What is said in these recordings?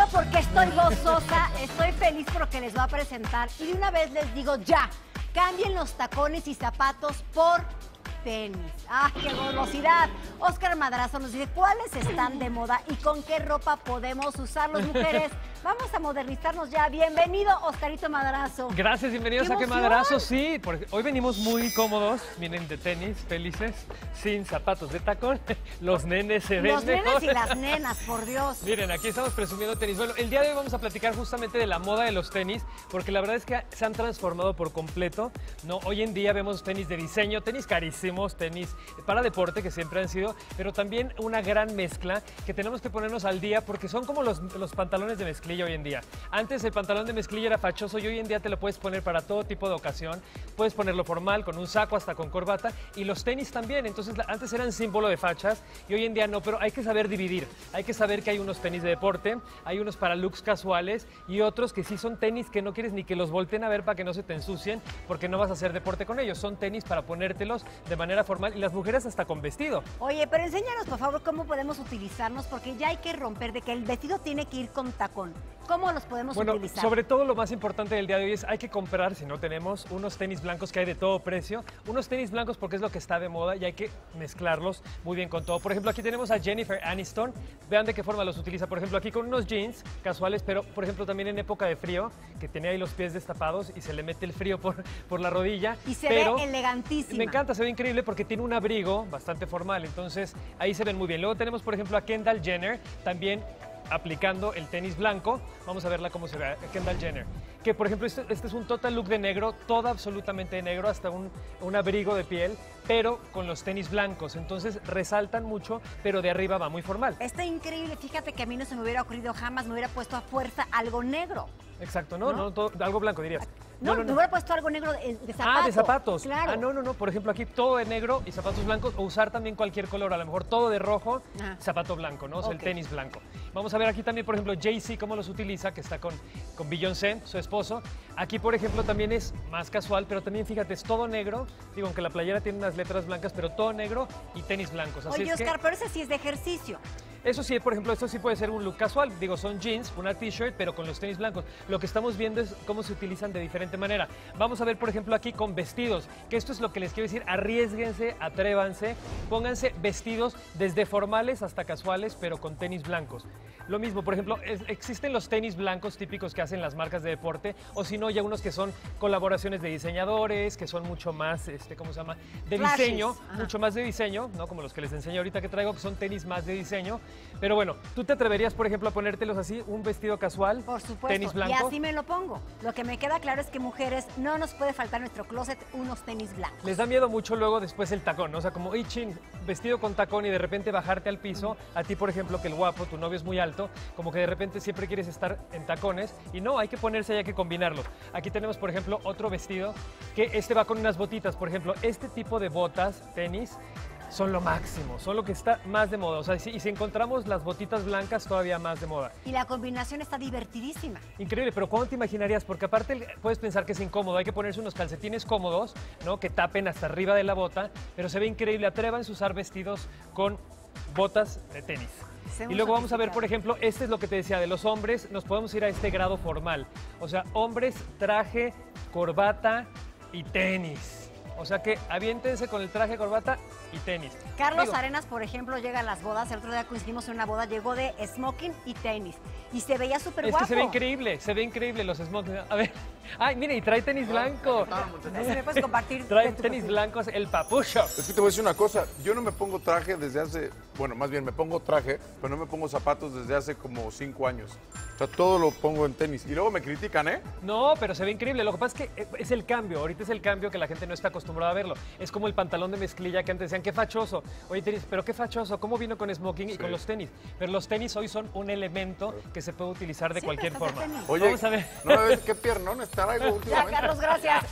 porque estoy gozosa, estoy feliz porque les voy a presentar. Y de una vez les digo ya, cambien los tacones y zapatos por tenis. ¡Ah, qué golosidad! Óscar Madrazo nos dice cuáles están de moda y con qué ropa podemos usarlos, mujeres. Vamos a modernizarnos ya. Bienvenido, Oscarito Madrazo. Gracias, bienvenidos a Qué Madrazo. Sí, porque hoy venimos muy cómodos, vienen de tenis, felices, sin zapatos de tacón. Los nenes se ven Los nenes y las nenas, por Dios. Miren, aquí estamos presumiendo tenis. Bueno, el día de hoy vamos a platicar justamente de la moda de los tenis, porque la verdad es que se han transformado por completo, ¿no? Hoy en día vemos tenis de diseño, tenis carísimos, tenis para deporte, que siempre han sido, pero también una gran mezcla que tenemos que ponernos al día, porque son como los pantalones de mezclilla hoy en día. Antes el pantalón de mezclilla era fachoso y hoy en día te lo puedes poner para todo tipo de ocasión. Puedes ponerlo formal, con un saco, hasta con corbata, y los tenis también. Entonces antes eran símbolo de fachas y hoy en día no, pero hay que saber dividir. Hay que saber que hay unos tenis de deporte, hay unos para looks casuales y otros que sí son tenis que no quieres ni que los volteen a ver para que no se te ensucien, porque no vas a hacer deporte con ellos. Son tenis para ponértelos de manera formal y las mujeres hasta con vestido. Oye, pero enséñanos por favor cómo podemos utilizarnos, porque ya hay que romper de que el vestido tiene que ir con tacón. ¿Cómo los podemos utilizar? Sobre todo lo más importante del día de hoy es hay que comprar, si no tenemos, unos tenis blancos que hay de todo precio. Unos tenis blancos porque es lo que está de moda y hay que mezclarlos muy bien con todo. Por ejemplo, aquí tenemos a Jennifer Aniston. Vean de qué forma los utiliza. Por ejemplo, aquí con unos jeans casuales, pero por ejemplo también en época de frío, que tiene ahí los pies destapados y se le mete el frío por la rodilla. Y se ve elegantísima. Me encanta, se ve increíble porque tiene un abrigo bastante formal. Entonces ahí se ven muy bien. Luego tenemos, por ejemplo, a Kendall Jenner, también aplicando el tenis blanco. Vamos a verla cómo se ve Kendall Jenner. Que por ejemplo este es un total look de negro, todo absolutamente de negro, hasta un abrigo de piel, pero con los tenis blancos. Entonces resaltan mucho, pero de arriba va muy formal. Está increíble, fíjate que a mí no se me hubiera ocurrido jamás, me hubiera puesto a fuerza algo negro. Exacto, no todo, algo blanco dirías. No, me hubiera puesto algo negro de zapatos. Ah, de zapatos. Claro. Ah, no. Por ejemplo, aquí todo de negro y zapatos blancos, o usar también cualquier color, a lo mejor todo de rojo, zapato blanco, ¿no? O sea, el tenis blanco. Vamos a ver aquí también, por ejemplo, Jay-Z, cómo los utiliza, que está con Beyoncé, su esposo. Aquí, por ejemplo, también es más casual, pero también, fíjate, es todo negro. Digo, aunque la playera tiene unas letras blancas, pero todo negro y tenis blancos. Así Oye, es Oscar, pero ese sí es de ejercicio. Eso sí, por ejemplo, esto sí puede ser un look casual. Digo, son jeans, una t-shirt, pero con los tenis blancos. Lo que estamos viendo es cómo se utilizan de diferente manera. Vamos a ver, por ejemplo, aquí con vestidos, que esto es lo que les quiero decir. Arriésguense, atrévanse, pónganse vestidos desde formales hasta casuales, pero con tenis blancos. Lo mismo, por ejemplo, existen los tenis blancos típicos que hacen las marcas de deporte, o si no, ya unos que son colaboraciones de diseñadores, que son mucho más, ¿cómo se llama? De diseño, mucho más de diseño, ¿no? Como los que les enseño ahorita que traigo, que son tenis más de diseño. Pero bueno, ¿tú te atreverías, por ejemplo, a ponértelos así, un vestido casual? Por supuesto, tenis blanco. Y así me lo pongo. Lo que me queda claro es que mujeres, no nos puede faltar en nuestro closet unos tenis blancos. Les da miedo mucho luego después el tacón, ¿no? O sea, como, vestido con tacón y de repente bajarte al piso. A ti, por ejemplo, que el guapo, tu novio es muy alto, como que de repente siempre quieres estar en tacones. Y no, hay que ponerse y hay que combinarlos. Aquí tenemos, por ejemplo, otro vestido, que va con unas botitas. Por ejemplo, este tipo de botas, tenis, son lo máximo, son lo que está más de moda. O sea, y si encontramos las botitas blancas, todavía más de moda. Y la combinación está divertidísima. Increíble, pero ¿cómo te imaginarías? Porque aparte puedes pensar que es incómodo, hay que ponerse unos calcetines cómodos, ¿no? Que tapen hasta arriba de la bota, pero se ve increíble. Atrévanse a usar vestidos con botas de tenis. Y luego vamos a ver, por ejemplo, este es lo que te decía de los hombres, nos podemos ir a este grado formal. O sea, hombres, traje, corbata y tenis. O sea que aviéntense con el traje, corbata y tenis. Carlos Arenas, por ejemplo, llega a las bodas. El otro día coincidimos en una boda, llegó de smoking y tenis. Y se veía súper guapo. Es que se ve increíble los smokings. A ver, ay, mire, y trae tenis blanco. ¿Me puedes compartir? Trae tenis blancos, el papucho. Es que te voy a decir una cosa, yo no me pongo traje desde hace, bueno, más bien me pongo traje, pero no me pongo zapatos desde hace como 5 años. O sea, todo lo pongo en tenis. Y luego me critican, ¿eh? No, pero se ve increíble. Lo que pasa es que es el cambio. Ahorita es el cambio que la gente no está acostumbrada a verlo. Es como el pantalón de mezclilla que antes decían, qué fachoso. Oye, tenis, pero qué fachoso. ¿Cómo vino con smoking y con los tenis? Pero los tenis hoy son un elemento que se puede utilizar de cualquier forma. Oye, vamos a ver. ¿no ves qué piernón está algo últimamente? Ya, Carlos, gracias.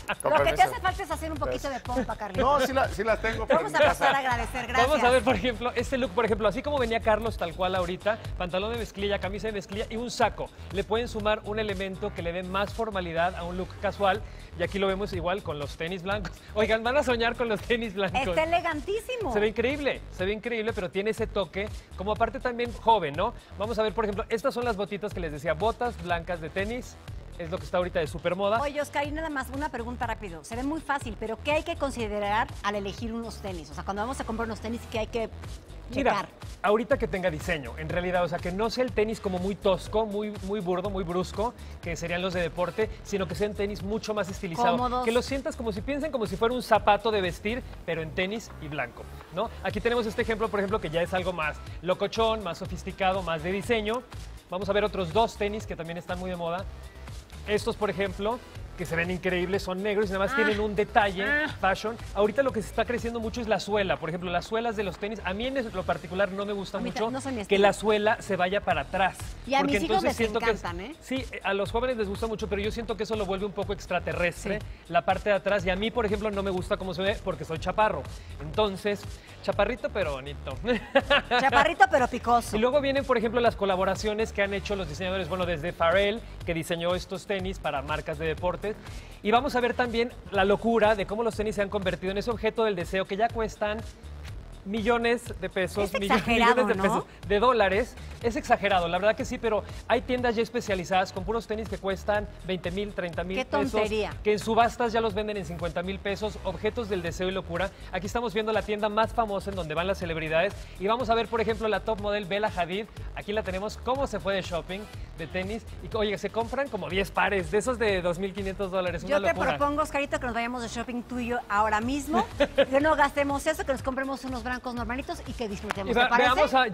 Con Lo que te permiso. hace falta es hacer un poquito de pompa, Carlitos. No, sí las tengo, Te pero vamos en a mi pasar a casa. agradecer, gracias. Vamos a ver, por ejemplo, este look, por ejemplo, así como venía Carlos tal cual ahorita, pantalón de mezclilla, camisa de mezclilla y un saco. Le pueden sumar un elemento que le dé más formalidad a un look casual. Y aquí lo vemos igual con los tenis blancos. Oigan, van a soñar con los tenis blancos. Está elegantísimo. Se ve increíble, pero tiene ese toque, como aparte también joven, ¿no? Vamos a ver, por ejemplo, estas son las botitas que les decía, botas blancas de tenis, es lo que está ahorita de supermoda. Oye, Oscar, y nada más, una pregunta rápido. Se ve muy fácil, pero ¿qué hay que considerar al elegir unos tenis? O sea, cuando vamos a comprar unos tenis, ¿qué hay que Mira, checar? ahorita que tenga diseño, en realidad, o sea, que no sea el tenis como muy tosco, muy burdo, muy brusco, que serían los de deporte, sino que sean tenis mucho más estilizados. Cómodos. Que los sientas como si piensen como si fuera un zapato de vestir, pero en tenis y blanco, ¿no? Aquí tenemos este ejemplo, por ejemplo, que ya es algo más locochón, más sofisticado, más de diseño. Vamos a ver otros dos tenis que también están muy de moda. Estos, por ejemplo, que se ven increíbles, son negros y nada más tienen un detalle fashion. Ahorita lo que se está creciendo mucho es la suela. Por ejemplo, las suelas de los tenis, a mí en lo particular no me gusta A mí mucho no son mi que estilo. la suela se vaya para atrás. Y a porque mis hijos entonces les siento que encantan, ¿eh? Sí, a los jóvenes les gusta mucho, pero yo siento que eso lo vuelve un poco extraterrestre, la parte de atrás. Y a mí, por ejemplo, no me gusta cómo se ve porque soy chaparro. Entonces, chaparrito pero bonito. Chaparrito, pero picoso. Y luego vienen, por ejemplo, las colaboraciones que han hecho los diseñadores, bueno, desde Pharrell, que diseñó estos tenis para marcas de deportes. Y vamos a ver también la locura de cómo los tenis se han convertido en ese objeto del deseo que ya cuestan millones de pesos, Es exagerado, millones de ¿no? pesos, de dólares. Es exagerado, la verdad que sí, pero hay tiendas ya especializadas con puros tenis que cuestan 20,000, 30,000 ¡Qué pesos. tontería! Que en subastas ya los venden en 50,000 pesos, objetos del deseo y locura. Aquí estamos viendo la tienda más famosa en donde van las celebridades y vamos a ver, por ejemplo, la top model Bella Hadid. Aquí la tenemos, cómo se fue de shopping de tenis. Y oye, se compran como 10 pares, de esos de 2,500 dólares, una Yo te locura. propongo, Oscarito, que nos vayamos de shopping tú y yo ahora mismo, que no gastemos eso, que nos compremos unos blancos normalitos y que disfrutemos. Y ¿Te parece? veamos a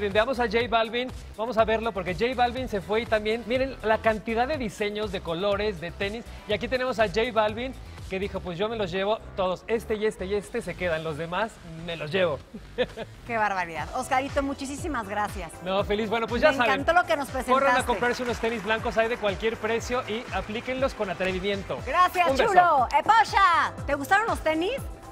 J Balvin, vamos a verlo porque J Balvin se fue y también, miren la cantidad de diseños, de colores, de tenis. Y aquí tenemos a J Balvin que dijo, pues yo me los llevo todos, este y este y este se quedan, los demás me los llevo. Qué barbaridad. Oscarito, muchísimas gracias. No, feliz, bueno, pues ya Me saben. encantó lo que nos presentaste. Corran a comprarse unos tenis blancos, hay de cualquier precio y aplíquenlos con atrevimiento. Gracias, Un beso. chulo. ¡Eposha! ¿Te gustaron los tenis?